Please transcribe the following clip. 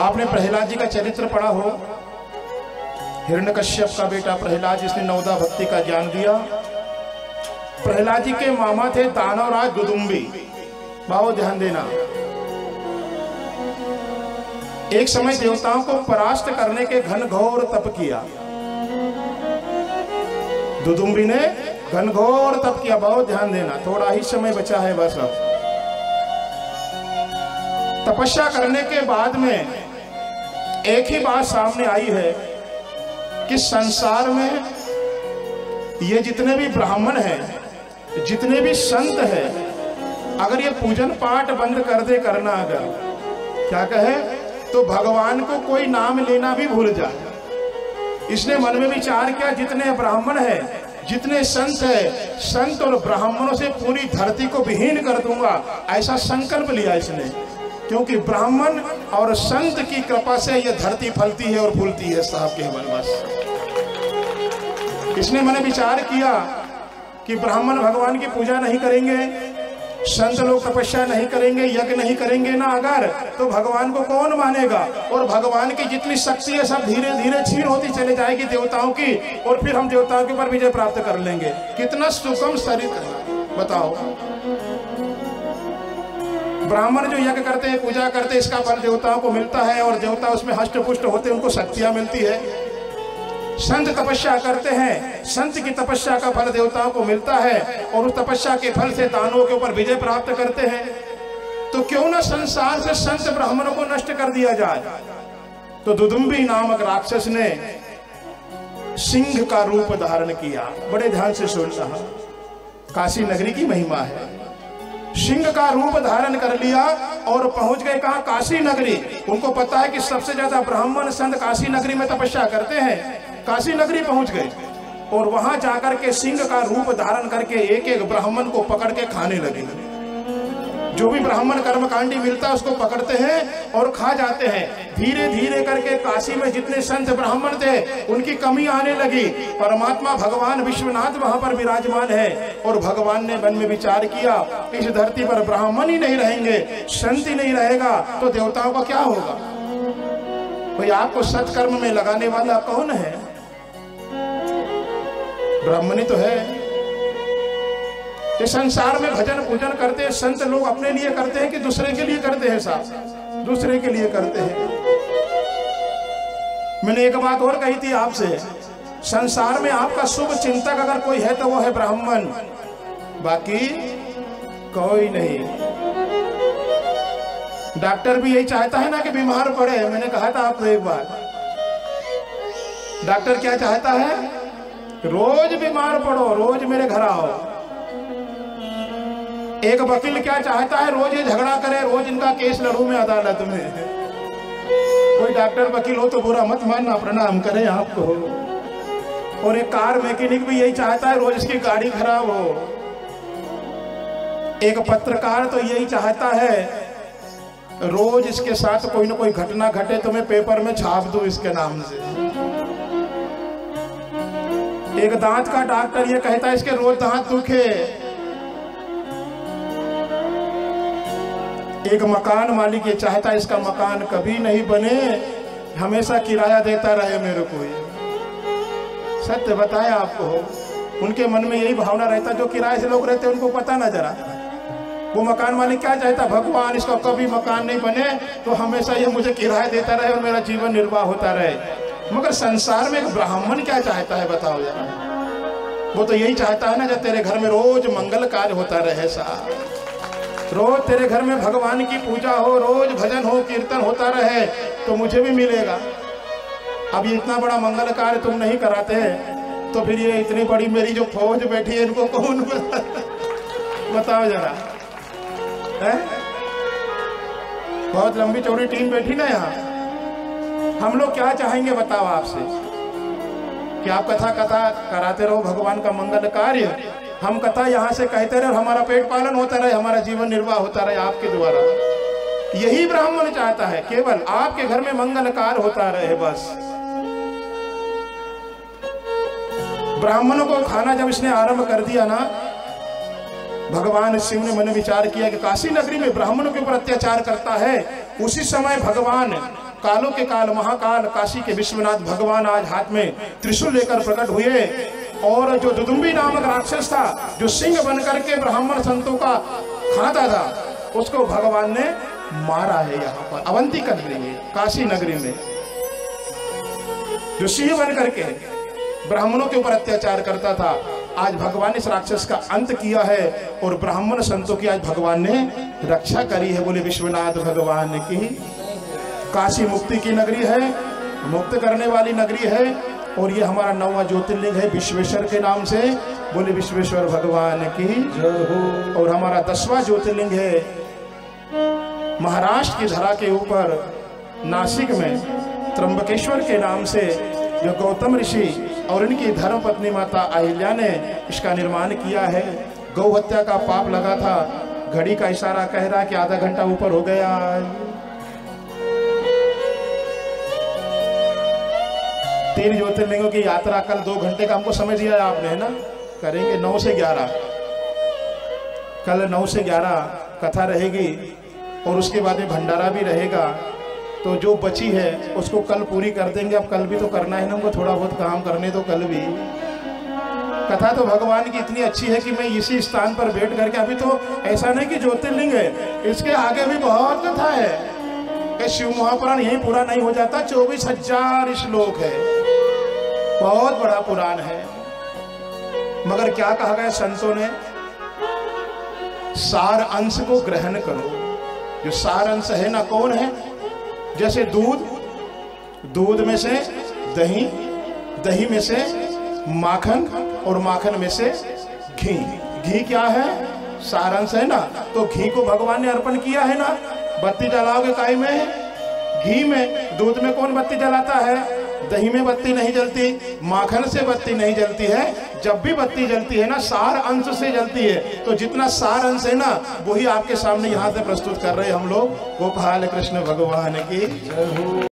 आपने प्रहलाद जी का चरित्र पढ़ा हो, हिरण्यकश्यप का बेटा प्रहलाद जिसने नवदा भक्ति का ज्ञान दिया। प्रहलाद जी के मामा थे दानवराज दुदुम्बी। बाबू ध्यान देना, एक समय देवताओं को परास्त करने के घनघोर तप किया। दुदुम्बी ने घनघोर तप किया। बहुत ध्यान देना, थोड़ा ही समय बचा है बस। अब तपस्या करने के बाद में एक ही बात सामने आई है कि संसार में ये जितने भी ब्राह्मण हैं, जितने भी संत हैं, अगर ये पूजन पाठ बंद कर दे करना, अगर क्या कहे तो भगवान को कोई नाम लेना भी भूल जाए। इसने मन में विचार किया, जितने ब्राह्मण हैं, जितने संत हैं, संत और ब्राह्मणों से पूरी धरती को विहीन कर दूंगा, ऐसा संकल्प लिया इसने। क्योंकि ब्राह्मण और संत की कृपा से यह धरती फलती है और फूलती है साहब केवल। बस इसने मैंने विचार किया कि ब्राह्मण भगवान की पूजा नहीं करेंगे, संत लोग तपस्या नहीं करेंगे, यज्ञ नहीं करेंगे ना अगर, तो भगवान को कौन मानेगा। और भगवान की जितनी शक्ति है सब धीरे धीरे छीन होती चले जाएगी देवताओं की, और फिर हम देवताओं के ऊपर विजय प्राप्त कर लेंगे। कितना सुगम शरीर बताओ। ब्राह्मण जो यज्ञ करते हैं, पूजा करते हैं, इसका फल देवताओं को मिलता है और देवता उसमें हष्ट पुष्ट होते हैं, उनको शक्तियां मिलती है। संत तपस्या करते हैं, संत की तपस्या का फल देवताओं को मिलता है और उस तपस्या के फल से दानवों के ऊपर विजय प्राप्त करते हैं। तो क्यों ना संसार से संत ब्राह्मणों को नष्ट कर दिया जाए। तो दुदुम्बी नामक राक्षस ने सिंह का रूप धारण किया। बड़े ध्यान से सुन रहा, काशी नगरी की महिमा है। सिंह का रूप धारण कर लिया और पहुंच गए कहां? काशी नगरी। उनको पता है कि सबसे ज्यादा ब्राह्मण संत काशी नगरी में तपस्या करते हैं। काशी नगरी पहुंच गए और वहां जाकर के सिंह का रूप धारण करके एक एक ब्राह्मण को पकड़ के खाने लगे। जो भी ब्राह्मण कर्मकांडी मिलता है उसको पकड़ते हैं और खा जाते हैं। धीरे धीरे करके काशी में जितने संत ब्राह्मण थे उनकी कमी आने लगी। परमात्मा भगवान विश्वनाथ वहां पर विराजमान है और भगवान ने मन में विचार किया, इस धरती पर ब्राह्मण ही नहीं रहेंगे, संत ही नहीं रहेगा तो देवताओं का क्या होगा। भाई आपको सत्कर्म में लगाने वाला कौन है? ब्राह्मण ही तो है। ये संसार में भजन पूजन करते हैं संत लोग, अपने लिए करते हैं कि दूसरे के लिए करते हैं? साहब दूसरे के लिए करते हैं। मैंने एक बात और कही थी आपसे, संसार में आपका शुभ चिंतक अगर कोई है तो वो है ब्राह्मण, बाकी कोई नहीं। डॉक्टर भी यही चाहता है ना कि बीमार पड़े। मैंने कहा था आपको एक बार, डॉक्टर क्या चाहता है? रोज बीमार पड़ो, रोज मेरे घर आओ। एक वकील क्या चाहता है? रोज ये झगड़ा करे, रोज इनका केस लड़ूं मैं अदालत में। कोई डॉक्टर वकील हो तो बुरा मत मानना, प्रणाम करें आपको। और एक कार मैकेनिक भी यही चाहता है, रोज इसकी गाड़ी खराब हो। एक पत्रकार तो यही चाहता है, रोज इसके साथ कोई ना कोई घटना घटे तो मैं पेपर में छाप दूं इसके नाम से। एक दांत का डॉक्टर ये कहता है इसके रोज दांत दुखे। एक मकान मालिक ये चाहता है इसका मकान कभी नहीं बने, हमेशा किराया देता रहे मेरे को। सत्य बताया आपको, उनके मन में यही भावना रहता, जो किराए से लोग रहते हैं उनको पता ना जरा। वो मकान मालिक क्या चाहता? भगवान इसका कभी मकान नहीं बने तो हमेशा ये मुझे किराया देता रहे और मेरा जीवन निर्वाह होता रहे। मगर संसार में एक ब्राह्मण क्या चाहता है बताओ जरा? वो तो यही चाहता है ना, जब तेरे घर में रोज मंगल कार्य होता रहे साहब, रोज तेरे घर में भगवान की पूजा हो, रोज भजन हो, कीर्तन होता रहे तो मुझे भी मिलेगा। अब ये इतना बड़ा मंगल कार्य तुम नहीं कराते तो फिर ये इतनी बड़ी मेरी जो फौज बैठी है इनको कौन बताओ जरा है? बहुत लंबी चौड़ी टीम बैठी ना यहाँ। हम लोग क्या चाहेंगे बताओ आपसे कि आप कथा कराते रहो भगवान का मंगल कार्य, हम कथा यहाँ से कहते रहे और हमारा पेट पालन होता रहे, हमारा जीवन निर्वाह होता रहे आपके द्वारा। यही ब्राह्मण चाहता है, केवल आपके घर में मंगल कार्य होता रहे बस। ब्राह्मणों को खाना जब इसने आरंभ कर दिया ना, भगवान शिव ने मन विचार किया कि काशी नगरी में ब्राह्मणों के ऊपर अत्याचार करता है। उसी समय भगवान कालों के काल महाकाल काशी के विश्वनाथ भगवान आज हाथ में त्रिशूल लेकर प्रकट हुए और जो दुदुम्बी नामक राक्षस था, जो सिंह बनकर के ब्राह्मण संतों का खाता था, उसको भगवान ने मारा है। यहाँ पर अवंतिका नगरी में, काशी नगरी में, जो सिंह बनकर के ब्राह्मणों के ऊपर अत्याचार करता था, आज भगवान ने इस राक्षस का अंत किया है और ब्राह्मण संतों की आज भगवान ने रक्षा करी है। बोले विश्वनाथ भगवान की। काशी मुक्ति की नगरी है, मुक्त करने वाली नगरी है और ये हमारा 9वां ज्योतिर्लिंग है विश्वेश्वर के नाम से। बोले विश्वेश्वर भगवान की जय हो। और हमारा 10वां ज्योतिर्लिंग है महाराष्ट्र की धरा के ऊपर नासिक में त्र्यंबकेश्वर के नाम से, जो गौतम ऋषि और इनकी धर्म पत्नी माता अहिल्या ने इसका निर्माण किया है। गौ हत्या का पाप लगा था, घड़ी का इशारा कह रहा कि आधा घंटा ऊपर हो गया। 3 ज्योतिर्लिंगों की यात्रा कल 2 घंटे का हमको समझ दिया आपने, है ना। करेंगे 9 से 11, कल 9 से 11 कथा रहेगी और उसके बाद में भंडारा भी रहेगा। तो जो बची है उसको कल पूरी कर देंगे। अब कल भी तो करना है ना हमको, थोड़ा बहुत काम करने तो कल भी। कथा तो भगवान की इतनी अच्छी है कि मैं इसी स्थान पर बैठ करके, अभी तो ऐसा नहीं कि ज्योतिर्लिंग है, इसके आगे भी बहुत कथा है कि शिव महापुराण यही पूरा नहीं हो जाता। 24,000 श्लोक है, बहुत बड़ा पुराण है। मगर क्या कहा गया संतों ने, सार अंश को ग्रहण करो। जो सार अंश है ना, कौन है? जैसे दूध, दूध में से दही, दही में से माखन और माखन में से घी। घी क्या है? सारांश है ना। तो घी को भगवान ने अर्पण किया है ना। बत्ती जलाओगे काई में? घी में। दूध में कौन बत्ती जलाता है? दही में बत्ती नहीं जलती, माखन से बत्ती नहीं जलती है। जब भी बत्ती जलती है ना, सार अंश से जलती है। तो जितना सार अंश है ना, वही आपके सामने यहाँ से प्रस्तुत कर रहे हैं हम लोग। गोपाल कृष्ण भगवान की।